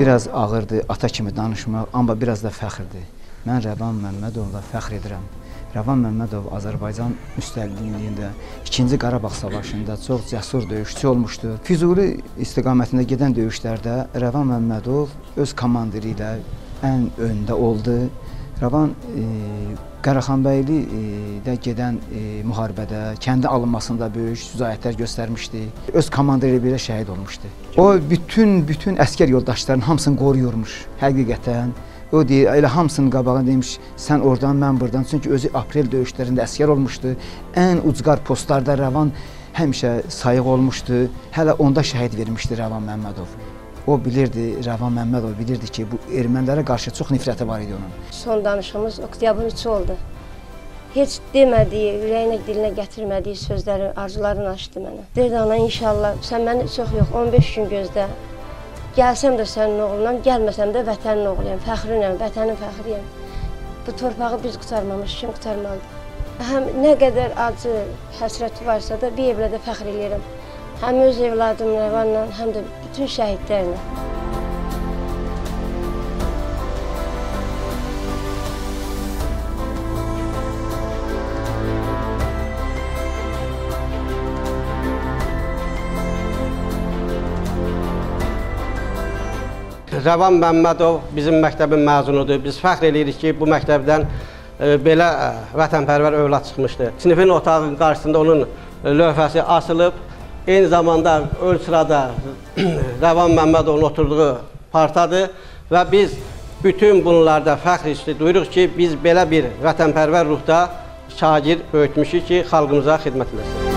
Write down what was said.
Biraz ağırdır ata kimi danışmaq, amma biraz da fəxrdir. Mən Rəvan Məmmədovla fəxr edirəm. Rəvan Məmmədov Azərbaycan müstəqilliyində 2-ci Qarabağ savaşında çox cəsur döyüşçü olmuşdur. Füzuli istiqamətində gedən döyüşlərdə Rəvan Məmmədov öz komandiri ilə ən öndə oldu. Rəvan Qaraxanbəylidə gedən müharibədə, kəndi alınmasında böyük şücaətlər göstərmişdi. Öz komandiri ilə belə şəhid olmuşdu. O, bütün əskər yoldaşlarının hamısını qoruyurmuş, həqiqətən. O deyir, elə hamısının qabağına demiş, sən oradan, mən buradan. Çünki özü aprel döyüşlərində əskər olmuşdu. Ən ucqar postlarda Rəvan həmişə sayıq olmuşdu. Hələ onda şəhid vermişdi Rəvan Məmmədov. O bilirdi, Rəvan Məmmədov bilirdi ki, bu ermənilərə qarşı çox nifrəti var idi onun. Son danışığımız oktyabr 3 oldu. Heç demədiyi, ürəyinə, dilinə gətirmədiyi sözləri, arzularını açdı mənə. Deyirdi, ana, inşallah, sən məni çox yox, 15 gün gözlə. Gəlsəm də sənin oğlunam, gəlməsəm də vətənin oğluyam, fəxrinəm, vətənin fəxriyəm. Bu torpağı biz qurtarmamış, kim qurtarmalıdır? Həm nə qədər acı, həsrəti varsa da bir evlə də fəxr edirəm. Həm öz evladım Rəvanla, həm də bütün şəhidlərlə. Rəvan Məmmədov bizim məktəbin məzunudur. Biz fəxr edirik ki, bu məktəbdən belə vətənpərvər övlad çıxmışdı. Sinifin otağının qarşısında onun lövhəsi asılıb. Eyni zamanda ön sırada Rəvan Məmmədovun oturduğu partadır və biz bütün bunlarda fəxr hissi duyuruq ki, biz belə bir vətənpərvər ruhda şagird böyütmüşük ki, xalqımıza xidmət edəsin.